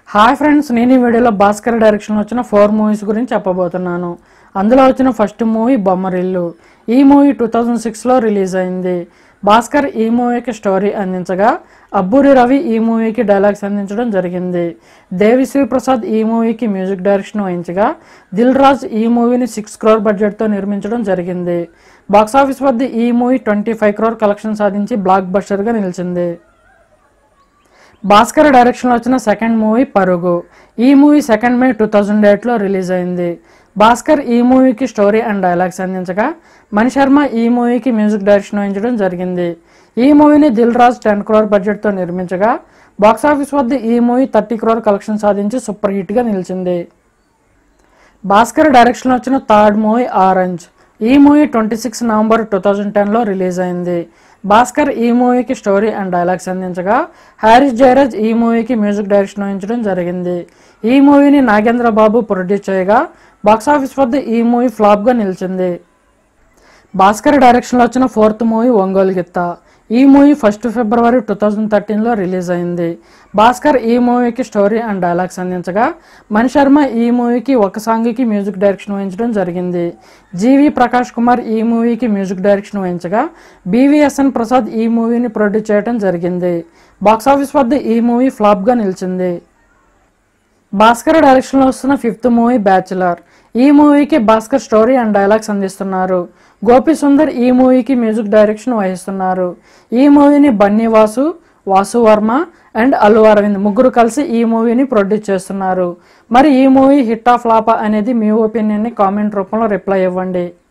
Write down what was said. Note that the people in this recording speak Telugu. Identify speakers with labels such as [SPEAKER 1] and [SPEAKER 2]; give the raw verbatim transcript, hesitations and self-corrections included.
[SPEAKER 1] హాయ్ ఫ్రెండ్స్, నేను ఈ వీడియోలో భాస్కర్ డైరెక్షన్లో వచ్చిన ఫోర్ మూవీస్ గురించి చెప్పబోతున్నాను. అందులో వచ్చిన ఫస్ట్ మూవీ బొమ్మరిల్లు. ఈ మూవీ టూ థౌజండ్ సిక్స్లో రిలీజ్ అయింది. భాస్కర్ ఈ మూవీకి స్టోరీ అందించగా అబ్బూరి రవి ఈ మూవీకి డైలాగ్స్ అందించడం జరిగింది. దేవిశ్రీ ప్రసాద్ ఈ మూవీకి మ్యూజిక్ డైరెక్షన్ వహించగా దిల్ రాజ్ ఈ మూవీని సిక్స్ క్రోర్ బడ్జెట్తో నిర్మించడం జరిగింది. బాక్సాఫీస్ వద్ద ఈ movie twenty five crore collection సాధించి బ్లాక్ బస్టర్గా నిలిచింది. భాస్కర్ డైరెక్షన్లో వచ్చిన సెకండ్ మూవీ పరుగు. ఈ movie second May two thousand ఎయిట్లో రిలీజ్ అయింది. భాస్కర్ ఈ మూవీకి స్టోరీ అండ్ డైలాగ్స్ అందించగా మణిశర్మ ఈ మూవీకి మ్యూజిక్ డైరెక్షన్ వహించడం జరిగింది. ఈ మూవీని దిల్ రాజ్ టెన్ క్రోర్ బడ్జెట్తో నిర్మించగా బాక్సాఫీస్ వద్ద ఈ మూవీ థర్టీ క్రోర్ కలెక్షన్ సాధించి సూపర్ హిట్గా నిలిచింది. భాస్కర్ డైరెక్షన్లో వచ్చిన థర్డ్ మూవీ ఆరెంజ్. ఈ movie twenty six November two thousand టెన్లో రిలీజ్ అయింది. భాస్కర్ ఈ మూవీకి స్టోరీ అండ్ డైలాగ్స్ అందించగా హారిస్ జయరాజ్ ఈ మూవీకి మ్యూజిక్ డైరెక్షన్ వహించడం జరిగింది. ఈ మూవీని నాగేంద్ర బాబు ప్రొడ్యూస్ చేయగా బాక్సాఫీస్ వద్ద ఈ మూవీ ఫ్లాప్గా నిలిచింది. భాస్కర్ డైరెక్షన్లో వచ్చిన ఫోర్త్ మూవీ ఒంగోలు గిత్త. ఈ movie first February two thousand థర్టీన్లో రిలీజ్ అయింది. భాస్కర్ ఈ మూవీకి స్టోరీ అండ్ డైలాగ్స్ అందించగా మణిశర్మ ఈ మూవీకి ఒక సాంగ్కి మ్యూజిక్ డైరెక్షన్ వహించడం జరిగింది. జీవి ప్రకాష్ కుమార్ ఈ మూవీకి మ్యూజిక్ డైరెక్షన్ వహించగా బివిఎస్ఎన్ ప్రసాద్ ఈ మూవీని ప్రొడ్యూస్ చేయడం జరిగింది. బాక్సాఫీస్ వద్ద ఈ మూవీ ఫ్లాప్గా నిలిచింది. భాస్కర్ డైరెక్షన్లో వస్తున్న ఫిఫ్త్ మూవీ బ్యాచులర్. ఈ మూవీకి భాస్కర్ స్టోరీ అండ్ డైలాగ్స్ అందిస్తున్నారు. గోపి సుందర్ ఈ మూవీకి మ్యూజిక్ డైరెక్షన్ వహిస్తున్నారు. ఈ మూవీని బన్నీ వాసు, వాసు వర్మ అండ్ అల్లు అరవింద్ ముగ్గురు కలిసి ఈ మూవీని ప్రొడ్యూస్ చేస్తున్నారు. మరి ఈ మూవీ హిట్ ఆఫ్ ఫ్లాపా అనేది మీ ఒపీనియన్ని కామెంట్ రూపంలో రిప్లై ఇవ్వండి.